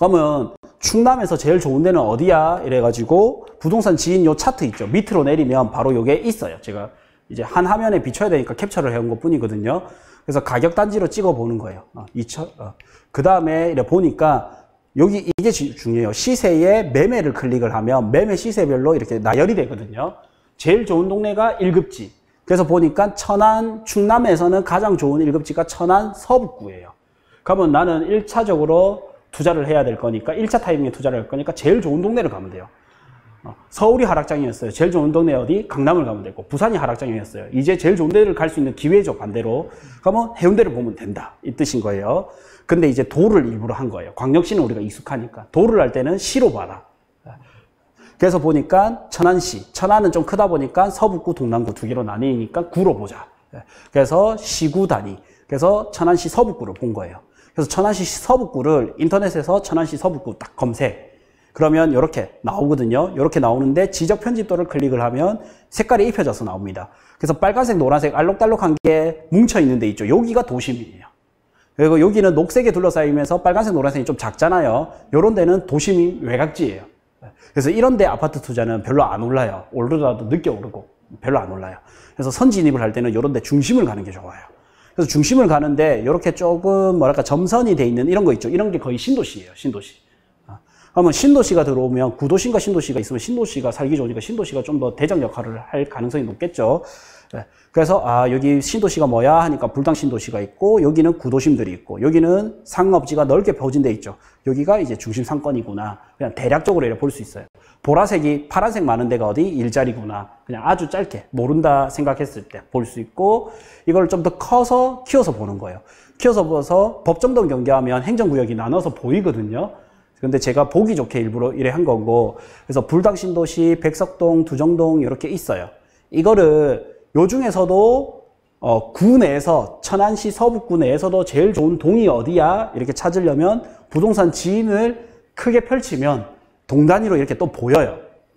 그러면 충남에서 제일 좋은 데는 어디야? 이래가지고 부동산 지인 요 차트 있죠. 밑으로 내리면 바로 요게 있어요. 제가 이제 한 화면에 비춰야 되니까 캡처를 해온 것 뿐이거든요. 그래서 가격 단지로 찍어 보는 거예요. 그 다음에 이래 보니까 여기 이게 중요해요. 시세에 매매를 클릭을 하면 매매 시세별로 이렇게 나열이 되거든요. 제일 좋은 동네가 1급지. 그래서 보니까 천안, 충남에서는 가장 좋은 1급지가 천안 서북구예요. 그러면 나는 1차적으로 투자를 해야 될 거니까 1차 타이밍에 투자를 할 거니까 제일 좋은 동네를 가면 돼요. 서울이 하락장이었어요. 제일 좋은 동네 어디? 강남을 가면 되고, 부산이 하락장이었어요. 이제 제일 좋은 데를 갈 수 있는 기회죠, 반대로. 그러면 해운대를 보면 된다, 이 뜻인 거예요. 근데 이제 도를 일부러 한 거예요. 광역시는 우리가 익숙하니까. 도를 할 때는 시로 봐라. 그래서 보니까 천안시, 천안은 좀 크다 보니까 서북구, 동남구 두 개로 나뉘니까 구로 보자. 그래서 시구 단위. 그래서 천안시 서북구를 본 거예요. 그래서 천안시 서북구를 인터넷에서 천안시 서북구 딱 검색. 그러면 이렇게 나오거든요. 이렇게 나오는데 지적 편집도를 클릭을 하면 색깔이 입혀져서 나옵니다. 그래서 빨간색, 노란색 알록달록한 게 뭉쳐 있는 데 있죠. 여기가 도심이에요. 그리고 여기는 녹색에 둘러싸이면서 빨간색, 노란색이 좀 작잖아요. 이런 데는 도심이 외곽지예요. 그래서 이런 데 아파트 투자는 별로 안 올라요. 오르더라도 늦게 오르고 별로 안 올라요. 그래서 선진입을 할 때는 이런 데 중심을 가는 게 좋아요. 그래서 중심을 가는데 이렇게 조금 뭐랄까 점선이 돼 있는 이런 거 있죠. 이런 게 거의 신도시예요. 신도시. 그러면 신도시가 들어오면 구도시인가 신도시가 있으면 신도시가 살기 좋으니까 신도시가 좀 더 대장 역할을 할 가능성이 높겠죠. 그래서 여기 신도시가 뭐야 하니까 불당 신도시가 있고, 여기는 구도심들이 있고, 여기는 상업지가 넓게 펴진 데 있죠. 여기가 이제 중심 상권이구나. 그냥 대략적으로 이렇게 볼 수 있어요. 보라색이 파란색 많은 데가 어디? 일자리구나. 그냥 아주 짧게 모른다 생각했을 때 볼 수 있고, 이걸 좀 더 커서 키워서 보는 거예요. 키워서 봐서 법정동 경계하면 행정구역이 나눠서 보이거든요. 근데 제가 보기 좋게 일부러 이래 한 거고, 그래서 불당 신도시, 백석동, 두정동 이렇게 있어요. 이거를 요 중에서도 구 내에서 천안시 서북구 내에서도 제일 좋은 동이 어디야? 이렇게 찾으려면 부동산 지인을 크게 펼치면 동 단위로 이렇게 또 보여요.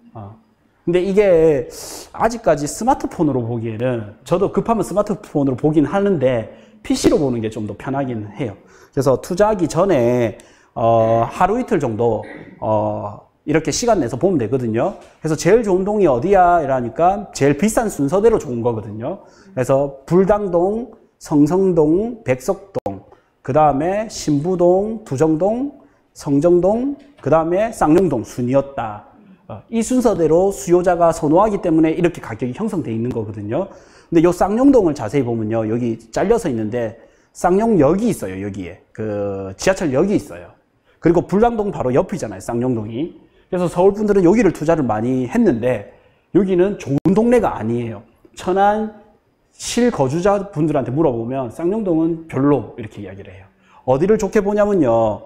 근데 이게 아직까지 스마트폰으로 보기에는, 저도 급하면 스마트폰으로 보긴 하는데 PC로 보는 게 좀 더 편하긴 해요. 그래서 투자하기 전에 하루 이틀 정도 이렇게 시간 내서 보면 되거든요. 그래서 제일 좋은 동이 어디야? 이러니까 제일 비싼 순서대로 좋은 거거든요. 그래서 불당동, 성성동, 백석동, 그 다음에 신부동, 두정동, 성정동, 그 다음에 쌍용동 순이었다. 이 순서대로 수요자가 선호하기 때문에 이렇게 가격이 형성되어 있는 거거든요. 근데 요 쌍용동을 자세히 보면요, 여기 잘려서 있는데 쌍용역이 있어요. 여기에 그 지하철역이 있어요. 그리고 불당동 바로 옆이잖아요, 쌍용동이. 그래서 서울 분들은 여기를 투자를 많이 했는데 여기는 좋은 동네가 아니에요. 천안 실거주자 분들한테 물어보면 쌍용동은 별로 이렇게 이야기를 해요. 어디를 좋게 보냐면요,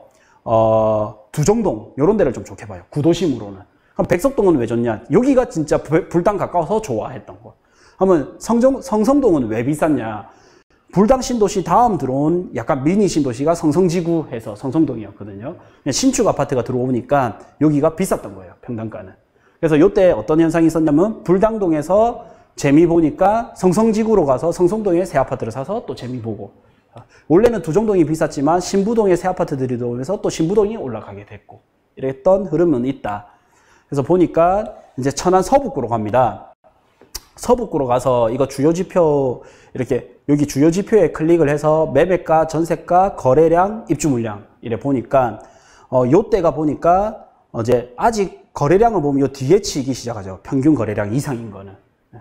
두정동 이런 데를 좀 좋게 봐요. 구도심으로는. 그럼 백석동은 왜 좋냐? 여기가 진짜 불당 가까워서 좋아했던 거. 그러면 성성동은 왜 비쌌냐? 불당 신도시 다음 들어온 약간 미니 신도시가 성성지구 해서 성성동이었거든요. 신축 아파트가 들어오니까 여기가 비쌌던 거예요, 평당가는. 그래서 이때 어떤 현상이 있었냐면 불당동에서 재미 보니까 성성지구로 가서 성성동에 새 아파트를 사서 또 재미 보고, 원래는 두정동이 비쌌지만 신부동에 새 아파트들이 들어오면서 또 신부동이 올라가게 됐고, 이랬던 흐름은 있다. 그래서 보니까 이제 천안 서북구로 갑니다. 서북구로 가서 이거 주요지표, 이렇게 여기 주요지표에 클릭을 해서 매매가, 전세가, 거래량, 입주물량 이래 보니까 요때가 보니까 이제 아직 거래량을 보면 요 뒤에 치기 시작하죠. 평균 거래량 이상인 거는.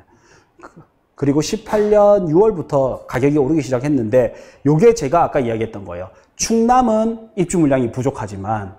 그리고 18년 6월부터 가격이 오르기 시작했는데, 요게 제가 아까 이야기했던 거예요. 충남은 입주물량이 부족하지만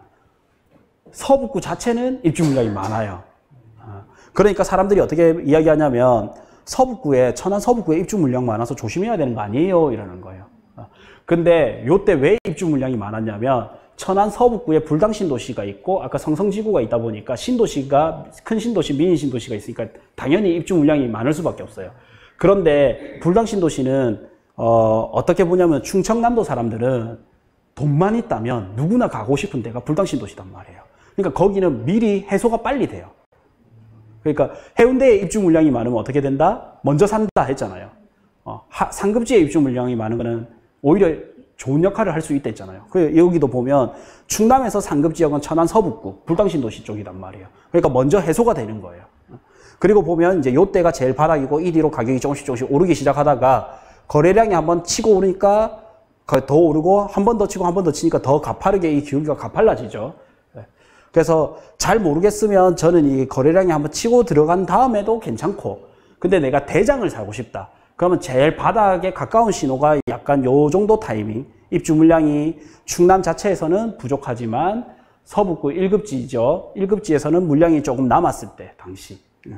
서북구 자체는 입주물량이 많아요. 그러니까 사람들이 어떻게 이야기하냐면 서북구에, 천안 서북구에 입주 물량 많아서 조심해야 되는 거 아니에요? 이러는 거예요. 근데 요때 왜 입주 물량이 많았냐면 천안 서북구에 불당 신도시가 있고 아까 성성지구가 있다 보니까 신도시가, 큰 신도시, 미니 신도시가 있으니까 당연히 입주 물량이 많을 수밖에 없어요. 그런데 불당 신도시는 어떻게 보냐면 충청남도 사람들은 돈만 있다면 누구나 가고 싶은 데가 불당 신도시단 말이에요. 그러니까 거기는 미리 해소가 빨리 돼요. 그러니까 해운대에 입주 물량이 많으면 어떻게 된다? 먼저 산다 했잖아요. 상급지에 입주 물량이 많은 거는 오히려 좋은 역할을 할 수 있다 했잖아요. 여기도 보면 충남에서 상급 지역은 천안 서북구, 불당신도시 쪽이란 말이에요. 그러니까 먼저 해소가 되는 거예요. 그리고 보면 이제 요때가 제일 바닥이고 이 뒤로 가격이 조금씩 오르기 시작하다가 거래량이 한번 치고 오르니까 더 오르고 한 번 더 치고 한 번 더 치니까 더 가파르게 이 기울기가 가팔라지죠. 그래서 잘 모르겠으면 저는 이 거래량이 한번 치고 들어간 다음에도 괜찮고, 근데 내가 대장을 사고 싶다. 그러면 제일 바닥에 가까운 신호가 약간 요 정도 타이밍. 입주 물량이 충남 자체에서는 부족하지만 서북구 1급지죠. 1급지에서는 물량이 조금 남았을 때, 당시.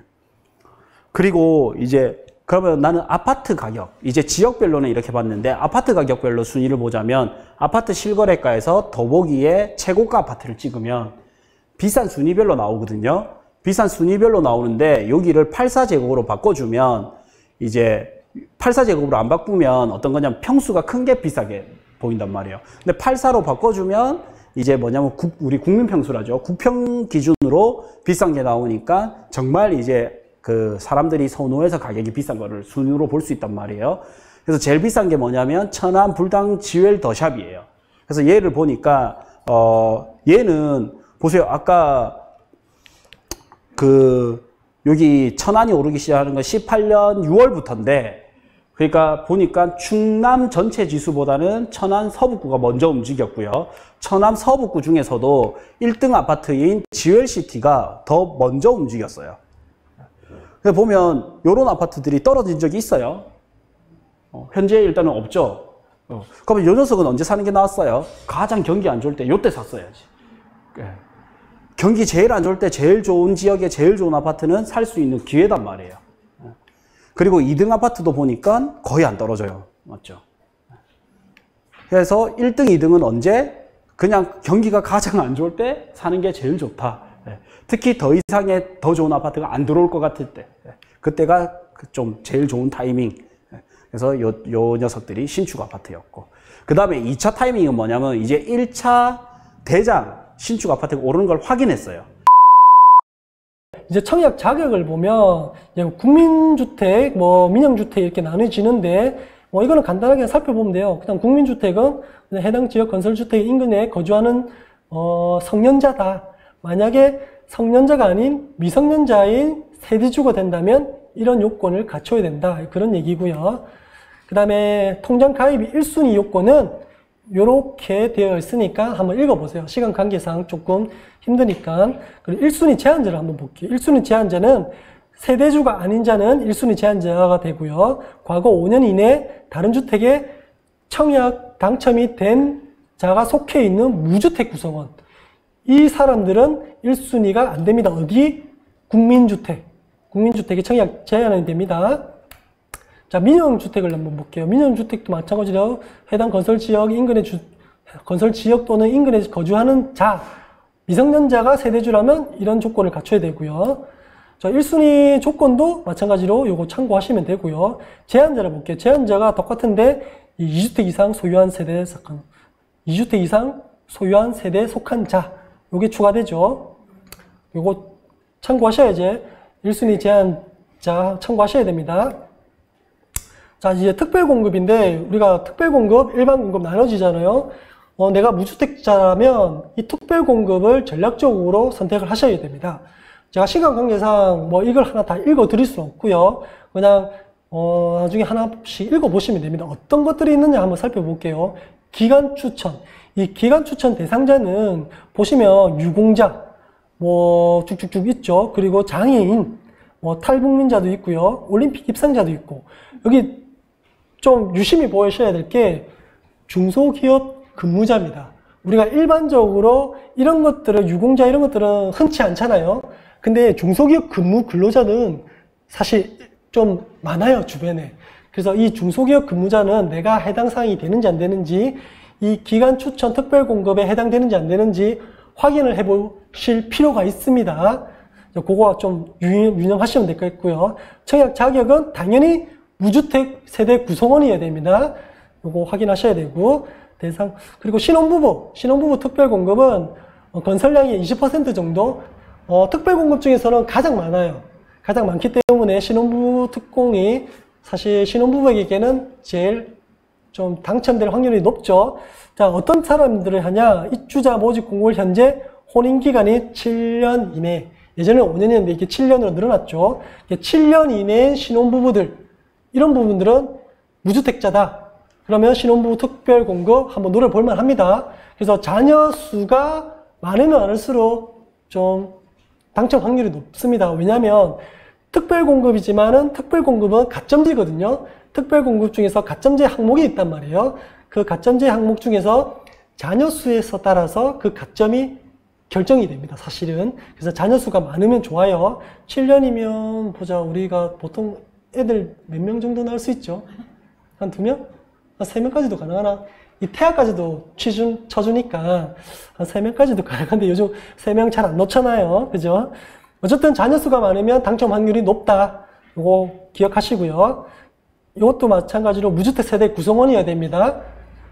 그리고 이제 그러면 나는 아파트 가격, 이제 지역별로는 이렇게 봤는데 아파트 가격별로 순위를 보자면 아파트 실거래가에서 더보기에 최고가 아파트를 찍으면 비싼 순위별로 나오거든요. 비싼 순위별로 나오는데 여기를 84제곱으로 바꿔주면 이제 84제곱으로 안 바꾸면 어떤 거냐면 평수가 큰 게 비싸게 보인단 말이에요. 근데 84로 바꿔주면 이제 뭐냐면 우리 국민평수라죠. 국평 기준으로 비싼 게 나오니까 정말 이제 그 사람들이 선호해서 가격이 비싼 거를 순위로 볼 수 있단 말이에요. 그래서 제일 비싼 게 뭐냐면 천안 불당 지웰 더샵이에요. 그래서 얘를 보니까 얘는 보세요. 아까 여기 천안이 오르기 시작하는 건 18년 6월부터인데, 그러니까 보니까 충남 전체 지수보다는 천안 서북구가 먼저 움직였고요. 천안 서북구 중에서도 1등 아파트인 지웰시티가 더 먼저 움직였어요. 그래서 보면 이런 아파트들이 떨어진 적이 있어요. 현재 일단은 없죠. 그러면 요 녀석은 언제 사는 게 나왔어요? 가장 경기 안 좋을 때 요때 샀어야지. 경기 제일 안 좋을 때 제일 좋은 지역에 제일 좋은 아파트는 살 수 있는 기회단 말이에요. 그리고 2등 아파트도 보니까 거의 안 떨어져요. 맞죠? 그래서 1등, 2등은 언제? 그냥 경기가 가장 안 좋을 때 사는 게 제일 좋다. 특히 더 이상의 더 좋은 아파트가 안 들어올 것 같을 때, 그때가 좀 제일 좋은 타이밍. 그래서 요 녀석들이 신축 아파트였고, 그 다음에 2차 타이밍은 뭐냐면 이제 1차 대장 신축 아파트가 오르는 걸 확인했어요. 이제 청약 자격을 보면 이제 국민주택, 민영주택 이렇게 나눠지는데, 이거는 간단하게 살펴보면 돼요. 그냥 국민주택은 해당 지역 건설주택 인근에 거주하는 성년자다. 만약에 성년자가 아닌 미성년자인 세대주가 된다면 이런 요건을 갖춰야 된다. 그런 얘기고요. 그 다음에 통장 가입이 1순위 요건은 요렇게 되어 있으니까 한번 읽어보세요. 시간 관계상 조금 힘드니까. 그리고 1순위 제한자를 한번 볼게요. 1순위 제한자는 세대주가 아닌 자는 1순위 제한자가 되고요. 과거 5년 이내 다른 주택에 청약 당첨이 된 자가 속해 있는 무주택 구성원. 이 사람들은 1순위가 안 됩니다. 어디? 국민주택. 국민주택에 청약 제한이 됩니다. 자, 민영주택을 한번 볼게요. 민영주택도 마찬가지로 해당 건설지역 인근에 건설지역 또는 인근에 거주하는 자, 미성년자가 세대주라면 이런 조건을 갖춰야 되고요. 자, 1순위 조건도 마찬가지로 요거 참고하시면 되고요. 제한자를 볼게요. 제한자가 똑같은데 2주택 이상 소유한 세대에 속한 2주택 이상 소유한 세대에 속한 자, 요게 추가되죠. 요거 참고하셔야지. 1순위 제한자 참고하셔야 됩니다. 자, 이제 특별공급인데, 우리가 특별공급, 일반공급 나눠지잖아요. 내가 무주택자라면 이 특별공급을 전략적으로 선택을 하셔야 됩니다. 제가 시간 관계상 이걸 하나 다 읽어 드릴 수는 없고요. 그냥 나중에 하나씩 읽어 보시면 됩니다. 어떤 것들이 있느냐 한번 살펴볼게요. 기간 추천. 이 기간 추천 대상자는 보시면 유공자 쭉쭉쭉 있죠. 그리고 장애인, 탈북민자도 있고요. 올림픽 입상자도 있고. 여기 좀 유심히 보셔야 될 게 중소기업 근무자입니다. 우리가 일반적으로 이런 것들은 유공자 이런 것들은 흔치 않잖아요. 근데 중소기업 근무 근로자는 사실 좀 많아요, 주변에. 그래서 이 중소기업 근무자는 내가 해당 사항이 되는지 안 되는지, 이 기간 추천 특별공급에 해당되는지 안 되는지 확인을 해보실 필요가 있습니다. 그거 좀 유념하시면 될 것 같고요. 청약 자격은 당연히 무주택 세대 구성원이어야 됩니다. 요거 확인하셔야 되고, 그리고 신혼부부 특별공급은 건설량의 20% 정도, 특별공급 중에서는 가장 많아요. 가장 많기 때문에 신혼부부 특공이 사실 신혼부부에게는 제일 좀 당첨될 확률이 높죠. 자, 어떤 사람들을 하냐? 입주자 모집 공고일 현재 혼인기간이 7년 이내. 예전에 5년이었는데 이게 7년으로 늘어났죠. 7년 이내인 신혼부부들, 이런 부분들은 무주택자다. 그러면 신혼부부 특별공급 한번 노려볼만 합니다. 그래서 자녀 수가 많으면 많을수록 좀 당첨 확률이 높습니다. 왜냐하면 특별공급이지만은 특별공급은 가점제거든요. 특별공급 중에서 가점제 항목이 있단 말이에요. 그 가점제 항목 중에서 자녀 수에서 따라서 그 가점이 결정이 됩니다. 사실은. 그래서 자녀 수가 많으면 좋아요. 7년이면 보자. 우리가 보통 애들 몇 명 정도 낳을 수 있죠? 한 2명? 한 3명까지도 가능하나? 이 태아까지도 쳐주니까 한 3명까지도 가능한데 요즘 3명 잘 안 놓잖아요. 그죠? 어쨌든 자녀 수가 많으면 당첨 확률이 높다. 이거 기억하시고요. 이것도 마찬가지로 무주택 세대 구성원이어야 됩니다.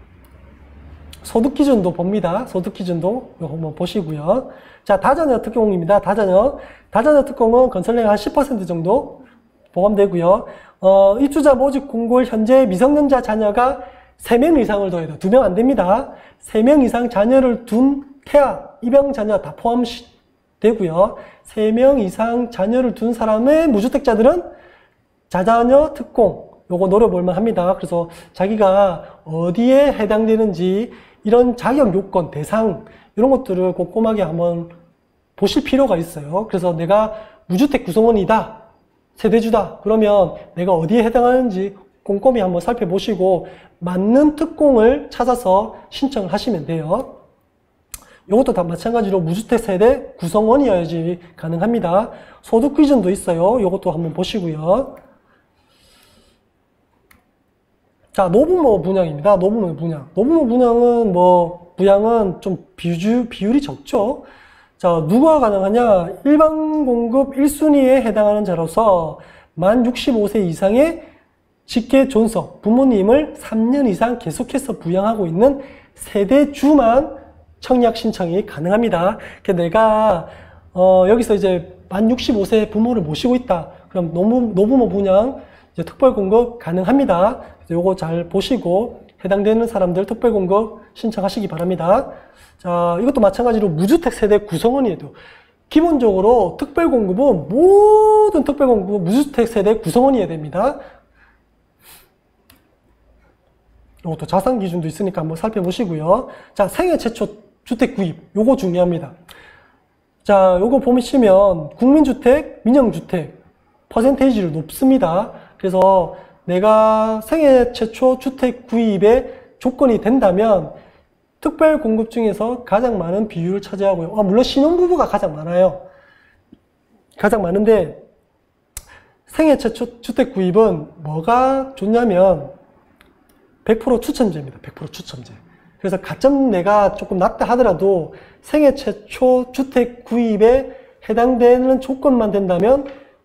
소득 기준도 봅니다. 소득 기준도 이거 한번 보시고요. 자, 다자녀 특공입니다. 다자녀 특공은 건설료가 한 10% 정도 포함되고요. 입주자 모집 공고일 현재 미성년자 자녀가 3명 이상을 둬야 돼요. 2명 안 됩니다. 3명 이상 자녀를 둔 태아, 입양 자녀 다 포함되고요. 3명 이상 자녀를 둔 사람의 무주택자들은 다자녀 특공, 요거 노려볼만 합니다. 그래서 자기가 어디에 해당되는지 이런 자격 요건, 대상 이런 것들을 꼼꼼하게 한번 보실 필요가 있어요. 그래서 내가 무주택 구성원이다, 세대주다, 그러면 내가 어디에 해당하는지 꼼꼼히 한번 살펴보시고 맞는 특공을 찾아서 신청을 하시면 돼요. 이것도 다 마찬가지로 무주택 세대 구성원이어야지 가능합니다. 소득 기준도 있어요. 이것도 한번 보시고요. 자, 노부모 분양입니다. 노부모 분양. 노부모 분양은 부양은 좀 비율이 적죠. 자, 누가 가능하냐? 일반 공급 1순위에 해당하는 자로서 만 65세 이상의 직계 존속, 부모님을 3년 이상 계속해서 부양하고 있는 세대주만 청약 신청이 가능합니다. 내가 여기서 이제 만 65세 부모를 모시고 있다. 그럼 노부모 분양 이제 특별 공급 가능합니다. 요거 잘 보시고 해당되는 사람들 특별 공급 신청하시기 바랍니다. 자, 이것도 마찬가지로 무주택 세대 구성원이에요. 기본적으로 특별 공급은 모든 특별 공급은 무주택 세대 구성원이어야 됩니다. 이것도 자산 기준도 있으니까 한번 살펴보시고요. 자, 생애 최초 주택 구입, 요거 중요합니다. 자, 요거 보시면 국민주택, 민영주택 퍼센테이지를 높습니다. 그래서 내가 생애 최초 주택 구입의 조건이 된다면 특별 공급 중에서 가장 많은 비율을 차지하고요. 물론 신혼부부가 가장 많아요. 가장 많은데 생애 최초 주택 구입은 뭐가 좋냐면 100% 추첨제입니다. 100% 추첨제. 그래서 가점 내가 조금 낮다 하더라도 생애 최초 주택 구입에 해당되는 조건만 된다면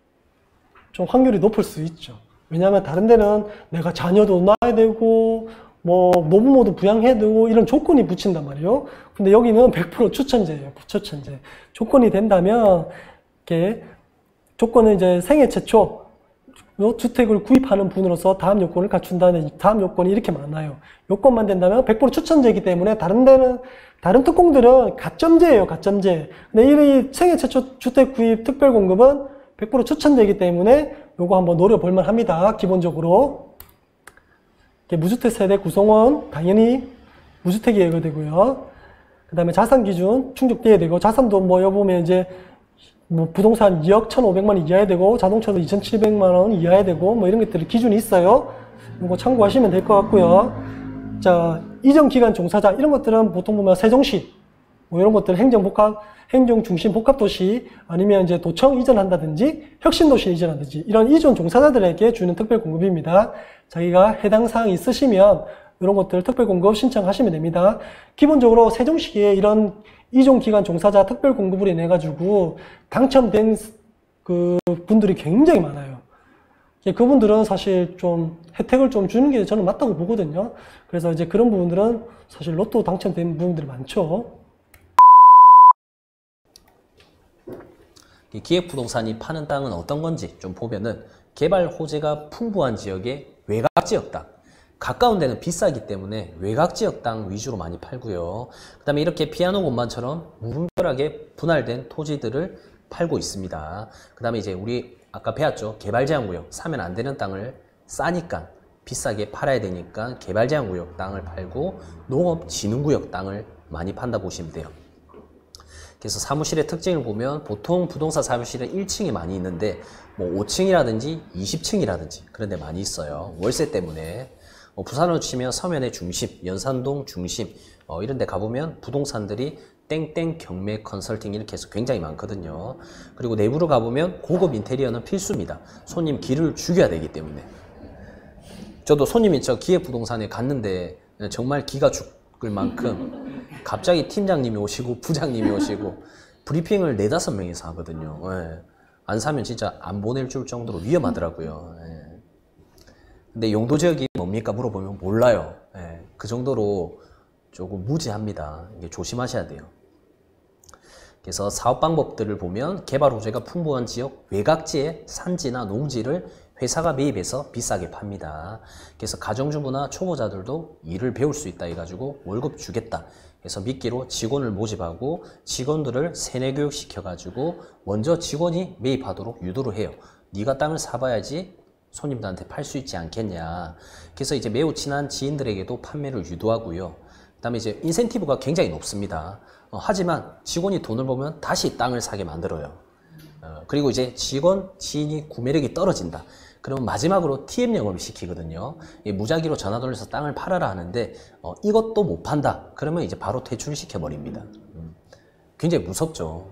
좀 확률이 높을 수 있죠. 왜냐하면 다른 데는 내가 자녀도 낳아야 되고 노부모도 부양해야 되고 이런 조건이 붙인단 말이에요. 근데 여기는 100% 추천제예요. 추천제. 조건이 된다면 이렇게 조건은 이제 생애 최초 주택을 구입하는 분으로서 다음 요건을 갖춘다는 다음 요건이 이렇게 많아요. 요건만 된다면 100% 추천제이기 때문에 다른 특공들은 가점제예요. 가점제. 근데 이 생애 최초 주택 구입 특별 공급은 100% 추천제이기 때문에 요거 한번 노려볼만 합니다. 기본적으로. 무주택 세대 구성원 당연히 무주택이 예고되고요. 그 다음에 자산 기준 충족돼야 되고, 자산도 여보면 이제 부동산 2억 1,500만 원 이하야 되고, 자동차도 2,700만 원 이하야 되고, 이런 것들이 기준이 있어요. 이거 참고하시면 될 것 같고요. 자, 이전기간 종사자, 이런 것들은 보통 보면 세종시, 이런 것들 행정중심 복합도시, 아니면 이제 도청 이전한다든지, 혁신도시 이전한다든지, 이런 이전 종사자들에게 주는 특별공급입니다. 자기가 해당 사항이 있으시면 이런 것들 특별공급 신청하시면 됩니다. 기본적으로 세종시에 이런 이전기간 종사자 특별공급으로 인해 가지고 당첨된 그 분들이 굉장히 많아요. 그분들은 사실 좀 혜택을 좀 주는 게 저는 맞다고 보거든요. 그래서 이제 그런 부분들은 사실 로또 당첨된 부분들이 많죠. 기획부동산이 파는 땅은 어떤 건지 좀 보면은 개발 호재가 풍부한 지역의 외곽 지역 땅, 가까운 데는 비싸기 때문에 외곽 지역 땅 위주로 많이 팔고요. 그 다음에 이렇게 피아노 건반처럼 무분별하게 분할된 토지들을 팔고 있습니다. 그 다음에 이제 우리 아까 배웠죠. 개발제한구역, 사면 안 되는 땅을 싸니까 비싸게 팔아야 되니까 개발제한구역 땅을 팔고 농업진흥구역 땅을 많이 판다 보시면 돼요. 그래서 사무실의 특징을 보면 보통 부동산 사무실은 1층이 많이 있는데 뭐 5층이라든지 20층이라든지 그런 데 많이 있어요. 월세 때문에. 부산으로 치면 서면의 중심, 연산동 중심 이런 데 가보면 부동산들이 땡땡 경매 컨설팅 이렇게 해서 굉장히 많거든요. 그리고 내부로 가보면 고급 인테리어는 필수입니다. 손님 기를 죽여야 되기 때문에. 저도 손님이 저 기획부동산에 갔는데 정말 기가 죽을 만큼 갑자기 팀장님이 오시고 부장님이 오시고 브리핑을 4-5명이서 하거든요. 예. 안 사면 진짜 안 보낼 줄 정도로 위험하더라고요. 예. 근데 용도 지역이 뭡니까 물어보면 몰라요. 예. 그 정도로 조금 무지합니다. 이게 조심하셔야 돼요. 그래서 사업 방법들을 보면 개발 호재가 풍부한 지역 외곽지의 산지나 농지를 회사가 매입해서 비싸게 팝니다. 그래서 가정주부나 초보자들도 일을 배울 수 있다 해가지고 월급 주겠다. 그래서 미끼로 직원을 모집하고 직원들을 세뇌 교육 시켜가지고 먼저 직원이 매입하도록 유도를 해요. 네가 땅을 사봐야지 손님들한테 팔 수 있지 않겠냐. 그래서 이제 매우 친한 지인들에게도 판매를 유도하고요. 그 다음에 이제 인센티브가 굉장히 높습니다. 하지만 직원이 돈을 벌면 다시 땅을 사게 만들어요. 그리고 이제 직원, 지인이 구매력이 떨어진다. 그러면 마지막으로 TM 영업을 시키거든요. 무작위로 전화 돌려서 땅을 팔아라 하는데 이것도 못 판다. 그러면 이제 바로 퇴출시켜 버립니다. 굉장히 무섭죠.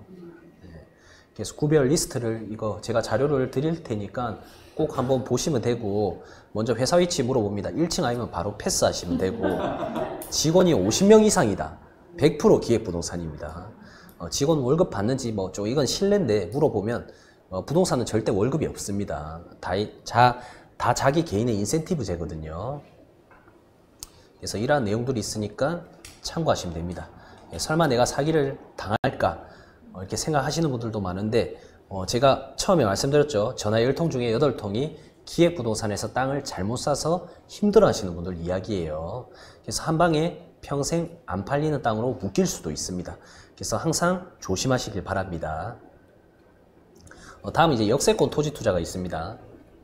그래서 구별 리스트를 이거 제가 자료를 드릴 테니까 꼭 한번 보시면 되고 먼저 회사 위치 물어봅니다. 1층 아니면 바로 패스하시면 되고 직원이 50명 이상이다. 100% 기획부동산입니다. 직원 월급 받는지 뭐 좀 이건 실례인데 물어보면 부동산은 절대 월급이 없습니다. 다 자기 개인의 인센티브제거든요. 그래서 이러한 내용들이 있으니까 참고하시면 됩니다. 설마 내가 사기를 당할까 이렇게 생각하시는 분들도 많은데 제가 처음에 말씀드렸죠. 전화 10통 중에 8통이 기획부동산에서 땅을 잘못 사서 힘들어 하시는 분들 이야기예요. 그래서 한 방에 평생 안 팔리는 땅으로 묶일 수도 있습니다. 그래서 항상 조심하시길 바랍니다. 다음 이제 역세권 토지 투자가 있습니다.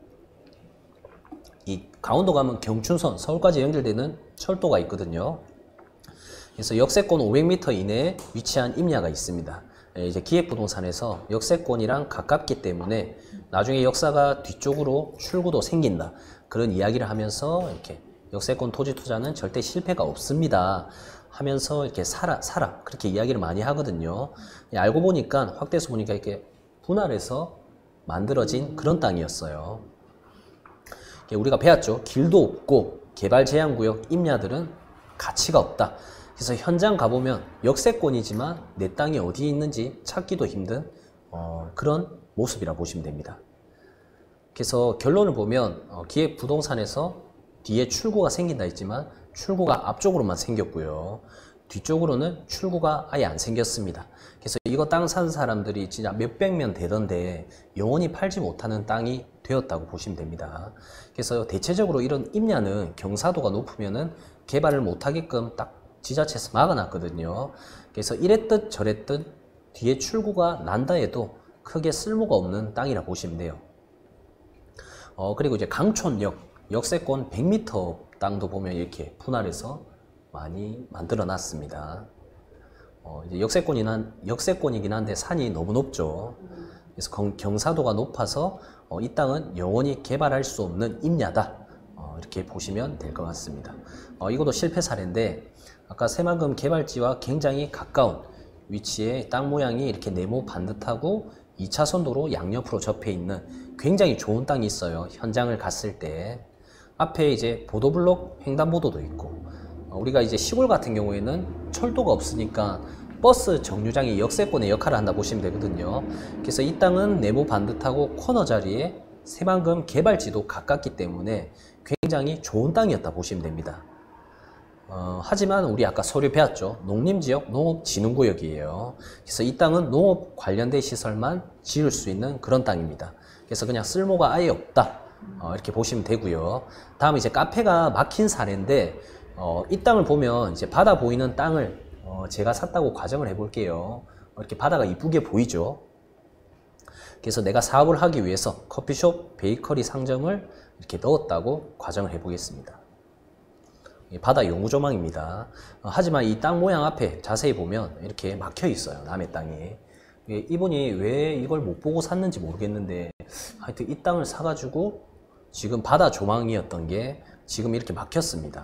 이 강원도 가면 경춘선, 서울까지 연결되는 철도가 있거든요. 그래서 역세권 500m 이내에 위치한 임야가 있습니다. 이제 기획부동산에서 역세권이랑 가깝기 때문에 나중에 역사가 뒤쪽으로 출구도 생긴다. 그런 이야기를 하면서 이렇게 역세권 토지 투자는 절대 실패가 없습니다. 하면서 이렇게 사라 그렇게 이야기를 많이 하거든요. 알고 보니까 확대해서 보니까 이렇게 분할해서 만들어진 그런 땅이었어요. 우리가 배웠죠. 길도 없고 개발 제한구역 임야들은 가치가 없다. 그래서 현장 가보면 역세권이지만 내 땅이 어디에 있는지 찾기도 힘든 그런 모습이라 보시면 됩니다. 그래서 결론을 보면 기획부동산에서 뒤에 출구가 생긴다 했지만 출구가 앞쪽으로만 생겼고요. 뒤쪽으로는 출구가 아예 안 생겼습니다. 그래서 이거 땅 산 사람들이 진짜 몇백 명 되던데 영원히 팔지 못하는 땅이 되었다고 보시면 됩니다. 그래서 대체적으로 이런 임야는 경사도가 높으면은 개발을 못하게끔 딱 지자체에서 막아놨거든요. 그래서 이랬듯 저랬듯 뒤에 출구가 난다 해도 크게 쓸모가 없는 땅이라 보시면 돼요. 그리고 이제 강촌역, 역세권 100m 땅도 보면 이렇게 분할해서 많이 만들어 놨습니다. 이제 역세권이긴 한데 산이 너무 높죠. 그래서 경사도가 높아서 이 땅은 영원히 개발할 수 없는 임야다. 이렇게 보시면 될 것 같습니다. 이것도 실패 사례인데 아까 새만금 개발지와 굉장히 가까운 위치에 땅 모양이 이렇게 네모 반듯하고 2차선 도로 양옆으로 접해 있는 굉장히 좋은 땅이 있어요. 현장을 갔을 때 앞에 이제 보도블록 횡단보도도 있고 우리가 이제 시골 같은 경우에는 철도가 없으니까 버스 정류장이 역세권의 역할을 한다 보시면 되거든요. 그래서 이 땅은 네모 반듯하고 코너 자리에 새만금 개발지도 가깝기 때문에 굉장히 좋은 땅이었다 보시면 됩니다. 하지만 우리 아까 서류 배웠죠. 농림지역 농업진흥구역이에요. 그래서 이 땅은 농업 관련된 시설만 지을 수 있는 그런 땅입니다. 그래서 그냥 쓸모가 아예 없다. 이렇게 보시면 되고요. 다음 이제 카페가 막힌 사례인데 이 땅을 보면 이제 바다 보이는 땅을 제가 샀다고 가정을 해볼게요. 이렇게 바다가 이쁘게 보이죠. 그래서 내가 사업을 하기 위해서 커피숍, 베이커리 상점을 이렇게 넣었다고 가정을 해보겠습니다. 바다 용구 조망입니다. 하지만 이 땅 모양 앞에 자세히 보면 이렇게 막혀 있어요. 남의 땅이. 이분이 왜 이걸 못 보고 샀는지 모르겠는데 하여튼 이 땅을 사가지고 지금 바다 조망이었던 게 지금 이렇게 막혔습니다.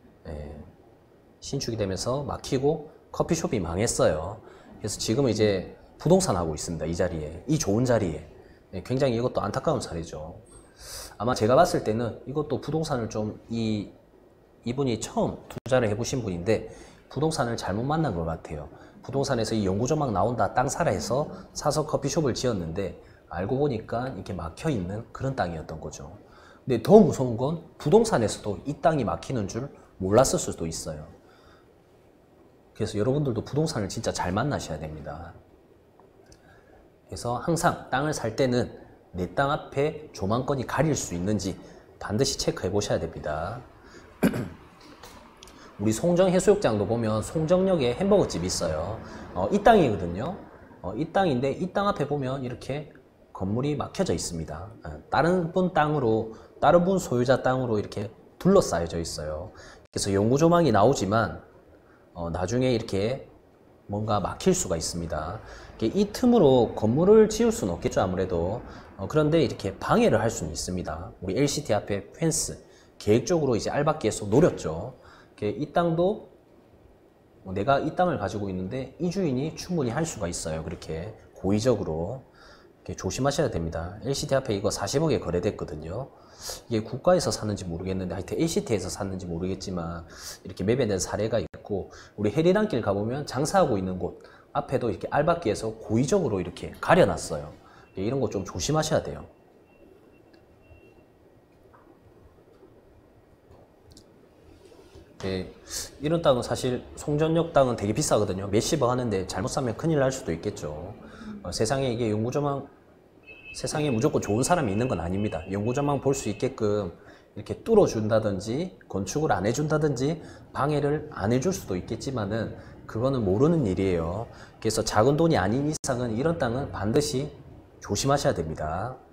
신축이 되면서 막히고 커피숍이 망했어요. 그래서 지금 이제 부동산 하고 있습니다. 이 자리에, 이 좋은 자리에. 굉장히 이것도 안타까운 사례죠. 아마 제가 봤을 때는 이것도 부동산을 좀 이분이 처음 투자를 해보신 분인데 부동산을 잘못 만난 것 같아요. 부동산에서 이 연구조망 나온다, 땅 사라 해서 사서 커피숍을 지었는데 알고 보니까 이렇게 막혀 있는 그런 땅이었던 거죠. 근데 더 무서운 건 부동산에서도 이 땅이 막히는 줄 몰랐을 수도 있어요. 그래서 여러분들도 부동산을 진짜 잘 만나셔야 됩니다. 그래서 항상 땅을 살 때는 내 땅 앞에 조망권이 가릴 수 있는지 반드시 체크해 보셔야 됩니다. 우리 송정 해수욕장도 보면 송정역에 햄버거집이 있어요. 이 땅이거든요. 이 땅인데 이 땅 앞에 보면 이렇게 건물이 막혀져 있습니다. 다른 분 소유자 땅으로 이렇게 둘러싸여져 있어요. 그래서 연구 조망이 나오지만 나중에 이렇게 뭔가 막힐 수가 있습니다. 이 틈으로 건물을 지을 수는 없겠죠, 아무래도. 그런데 이렇게 방해를 할 수는 있습니다. 우리 LCT 앞에 펜스 계획적으로 이제 알박기에서 노렸죠. 이 땅도 내가 이 땅을 가지고 있는데 이 주인이 충분히 할 수가 있어요. 그렇게 고의적으로. 이렇게 조심하셔야 됩니다. LCT 앞에 이거 40억에 거래됐거든요. 이게 국가에서 샀는지 모르겠는데 하여튼 LCT에서 샀는지 모르겠지만 이렇게 매매된 사례가 있고, 우리 해리단길 가보면 장사하고 있는 곳 앞에도 이렇게 알박기에서 고의적으로 이렇게 가려놨어요. 이런 거 좀 조심하셔야 돼요. 이런 땅은 사실 송전역 땅은 되게 비싸거든요. 몇십억 하는데 잘못 사면 큰일 날 수도 있겠죠. 세상에 이게 연구조망, 세상에 무조건 좋은 사람이 있는 건 아닙니다. 연구조망 볼 수 있게끔 이렇게 뚫어준다든지 건축을 안 해준다든지 방해를 안 해줄 수도 있겠지만은 그거는 모르는 일이에요. 그래서 작은 돈이 아닌 이상은 이런 땅은 반드시 조심하셔야 됩니다.